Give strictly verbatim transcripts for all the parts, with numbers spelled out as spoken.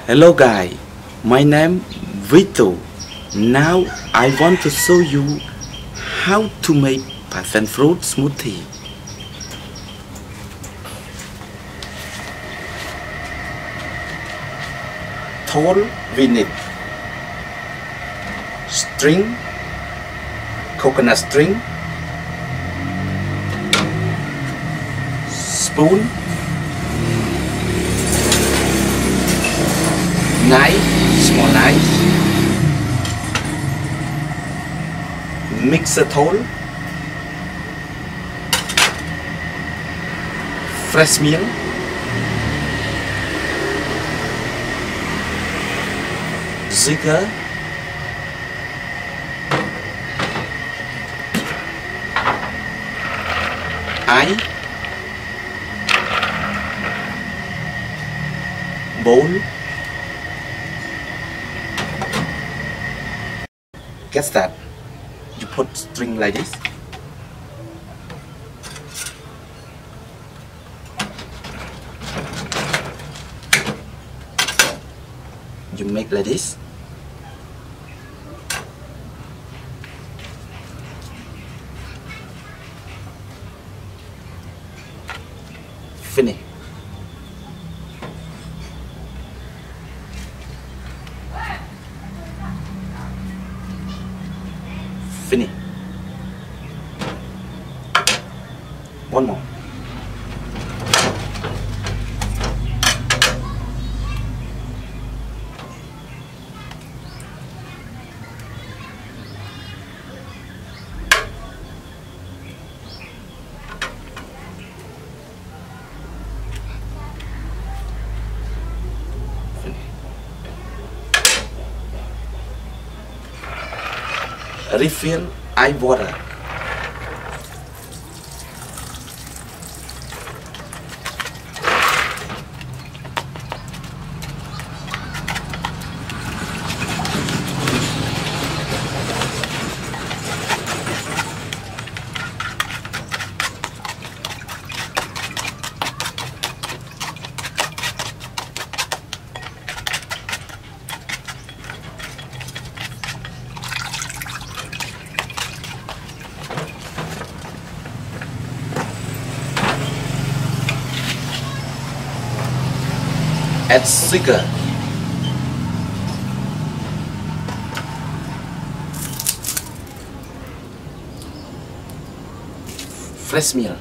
Hello guys, my name Vito. Now I want to show you how to make passion fruit smoothie. Toll we need string, coconut string, spoon, knife, small knife, mixer tool, fresh milk, sugar, ice, bowl. Get that? You put string like this. You make like this. Finish. Finish. One more. Refill ice water. Add sugar, fresh milk,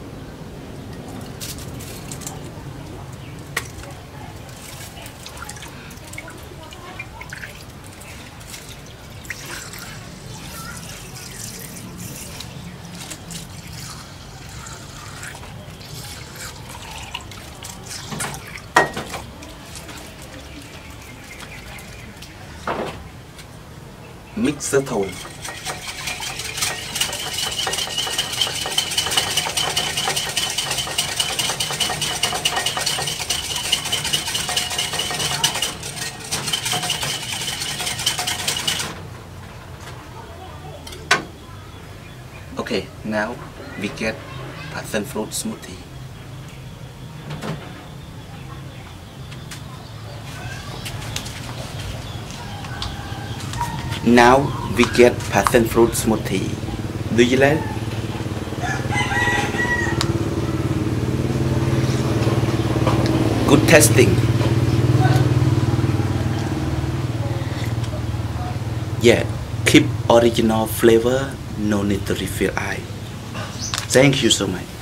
mixer tool, okay, now we get passion fruit smoothie. Now we get passion fruit smoothie. Do you like? Good tasting. Yeah, keep original flavor. No need to refill ice. Thank you so much.